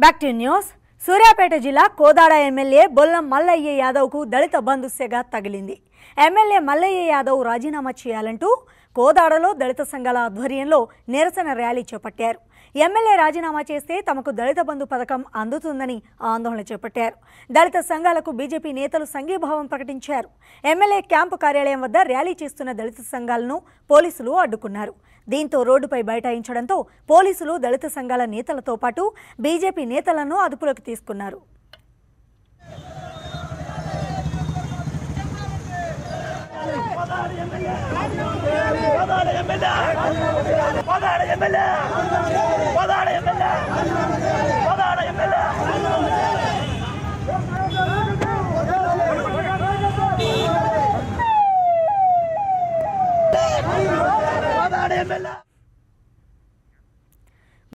Back to news. Suryapet జిల్లా Kodad MLA Bollam Mallaiah యాదవ్కు దళిత బంధు సెగ తగిలింది. ఎమ్మెల్యే మల్లయ్య యాదవ్ రాజీనామా చేయాలంటూ కోదాడలో దళిత సంఘాల ఆధ్వర్యంలో నిరసన ర్యాలీ చేపట్టారు. ఎమ్మెల్యే రాజీనామా చేస్తే తమకు దళిత బంధు పథకం అందుతుందని ఆందోళన చేపట్టారు. దళిత సంఘాలకు బీజేపీ నేతలు సంఘీభావం ప్రకటించారు. ఎమ్మెల్యే క్యాంపు కార్యాలయం వద్ద ర్యాలీ చేస్తున్న దళిత సంఘాలను పోలీసులు అడ్డుకున్నారు. దీంతో రోడ్డుపై బైఠాయించడంతో పోలీసులు దళిత సంఘాల నేతలతో పాటు బీజేపీ నేతలను అదుపులోకి తీసుకున్నారు.